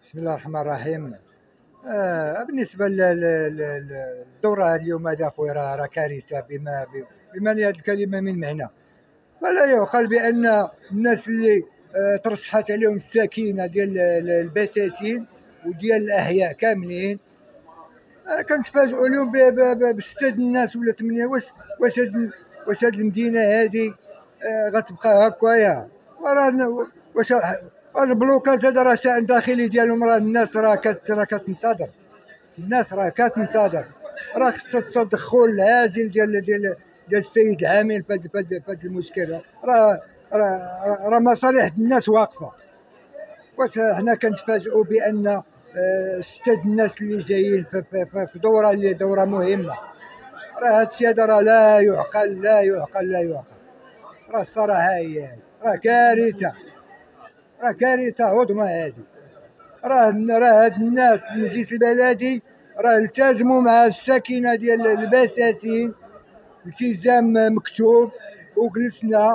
بسم الله الرحمن الرحيم. بالنسبة للدورة اليوم هذا أخويا راه كارثة بما لهذه الكلمة من معنى. فلا يعقل بأن الناس اللي ترشحت عليهم السكينة ديال البساتين وديال الأحياء كاملين، كنتفاجئوا اليوم بستة الناس ولا 8. واش هاد المدينة هذه غتبقى هكايا؟ واش البلوكات هذا راه شأن داخلي ديالهم، راه الناس راه كتنتظر. الناس راه كتنتظر، راه خص التدخل العاجل ديال السيد العامل في هذا المشكل. راه مصالح الناس واقفه. واش حنا كنتفاجئوا بان ستة الناس اللي جايين في دوره اللي دوره مهمه؟ راه هادشي هذا راه لا يعقل لا يعقل لا يعقل. راه الصراحه هي هذه راه كارثه، راه كارثه عظمى هذه. راه هاد الناس المجلس البلدي راه التزموا مع السكينه ديال البساتين التزام مكتوب، وجلسنا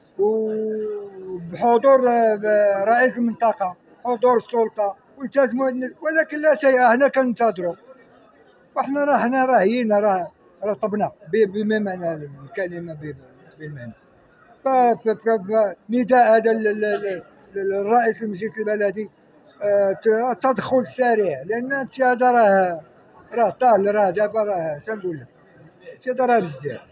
وبحضور رئيس المنطقه، حضور السلطه، والتزموا. ولكن لا شيء، احنا كننتظروا. حنا راهيين، راه طبنا بما معنى الكلمه بالمعنى. فنداء هذا للرئيس المجلس البلدي، التدخل السريع، لان هادشي هذا راه طال، راه دابا راه شنقول لك، هادشي هذا راه بزاف.